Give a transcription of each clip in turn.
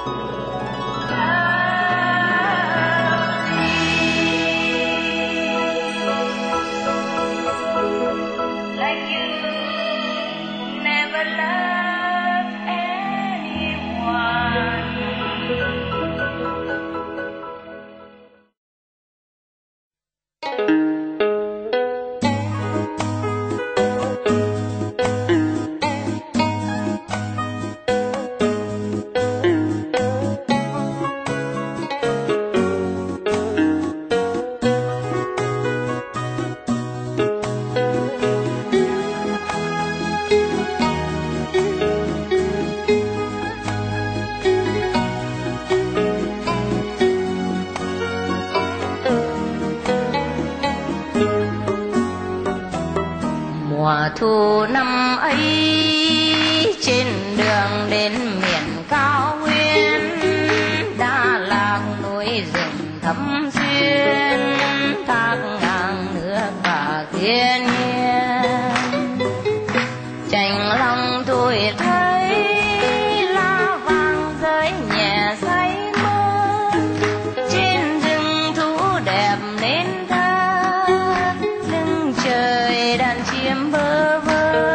Mùa thu năm ấy trên đường đến miền cao nguyên, Đà Lạt núi rừng thắm xuyên, thác ngang nước và thiên nhiên. Chành lòng tôi thấy lá vàng rơi nhẹ say mơ, trên rừng thú đẹp nên thơ, lưng trời đàn chim bơ vơ.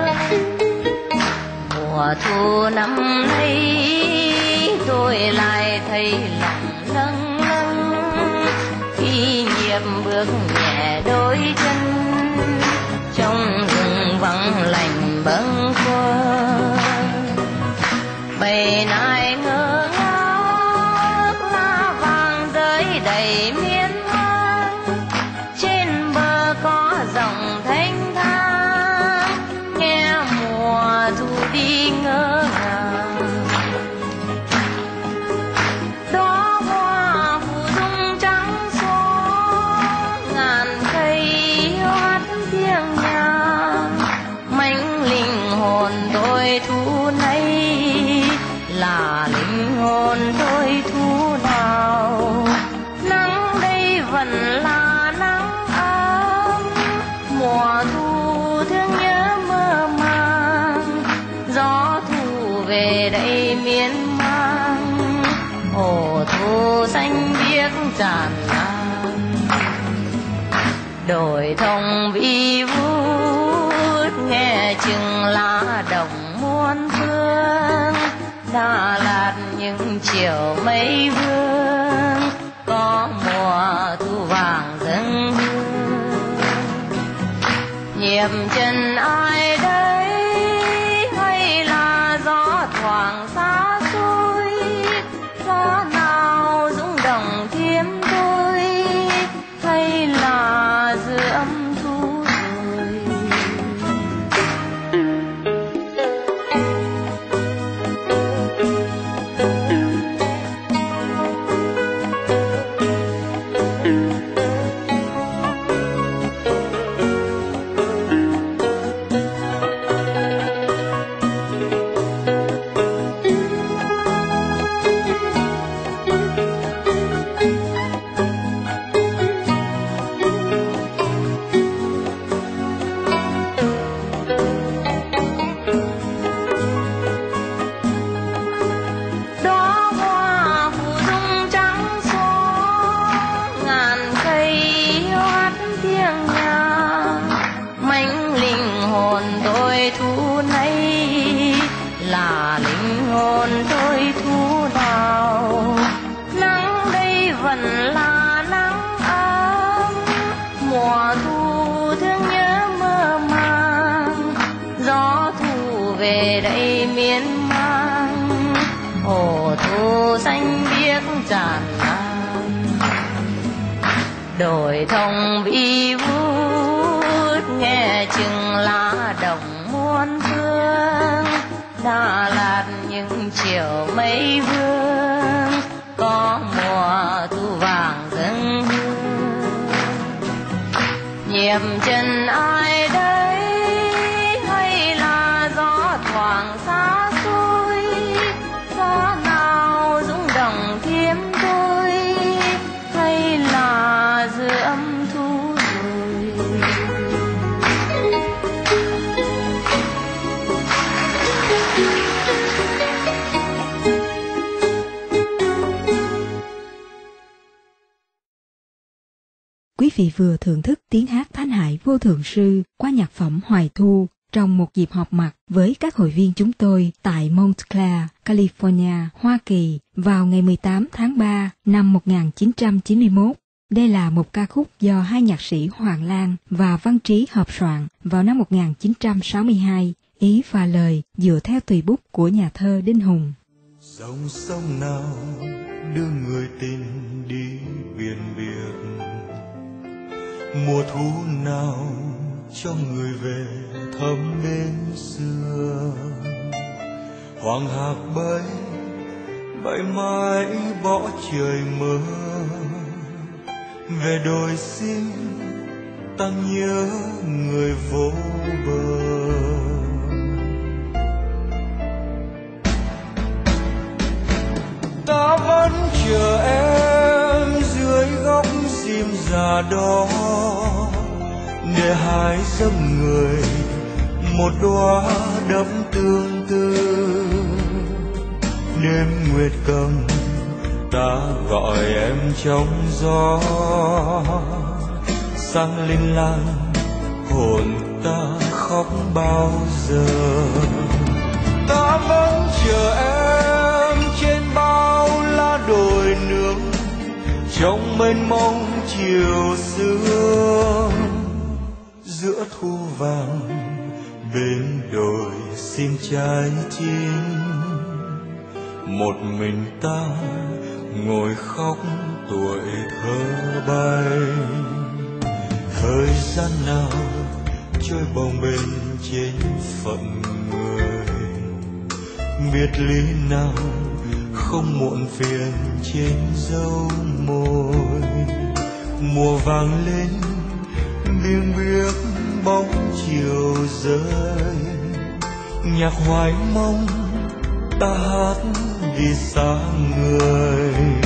Mùa thu năm nay tôi lại thấy lòng lâng lâng, khi nhịp bước nhẹ đôi chân trong rừng vắng lạnh bâng khuâng. Bầy nai ngơ ngác lá vàng rơi đầy miên man, trên bờ có dòng thanh thang nghe mùa thu đi ngỡ ngàng. Đó hoa phủ dung trắng xóa, ngàn cây hót tiếng nhàng, mảnh linh hồn tôi thu nay là linh hồn tôi thu nào. Nắng đây vẫn là nắng ấm, mùa thu thương nhớ mơ màng, gió thu về đây miên man, hồ thu xanh biếc tràn lan. Đồi thông vi vút nghe chừng lá đồng muôn phương, Đà Lạt những chiều mây vương, có mùa thu vàng dâng hương. Nhịp chân ai đấy hay là gió thoảng xa xôi, gió nào rung động thêm tôi hay là giữa âm thu rồi. Về đây miên man, hồ thu xanh biếc tràn lan. Đồi thông vi vút nghe chừng lá đồng muôn phương, Đà Lạt những chiều mây vương, có mùa thu vàng dâng hương. Nhịp chân ai đấy hay là gió thoảng xa xôi, gió nào rung động thêm tôi hay là giữa âm thu rồi. vị vừa thưởng thức tiếng hát Thanh Hải Vô Thượng Sư qua nhạc phẩm Hoài Thu trong một dịp họp mặt với các hội viên chúng tôi tại Montclair, California, Hoa Kỳ vào ngày 18 tháng 3 năm 1991. Đây là một ca khúc do hai nhạc sĩ Hoàng Lan và Văn Trí hợp soạn vào năm 1962, ý và lời dựa theo tùy bút của nhà thơ Đinh Hùng. Dòng sông nào đưa người tình đi biển biệt, mùa thu nào cho người về thăm bên xưa. Hoàng hạc bay bay mãi bỏ trời mơ, về đồi xinh ta nhớ người vô bờ. Ta vẫn chờ em dưới góc diêm già đó, để hái giấc người một đóa đẫm tương tư. Đêm nguyệt cầm ta gọi em trong gió, sáng linh lang hồn ta khóc bao giờ. Ta vẫn chờ em trên bao lá đồi nương, trong mênh mông chiều xưa. Giữa thu vàng bên đồi xin trái chín, một mình ta ngồi khóc tuổi thơ bay. Thời gian nào trôi bồng bềnh trên phận người, biệt ly nào không muộn phiền trên dấu môi. Mùa vàng lên biếng biếc bóng chiều rơi, nhạc hoài mong ta hát vì xa người.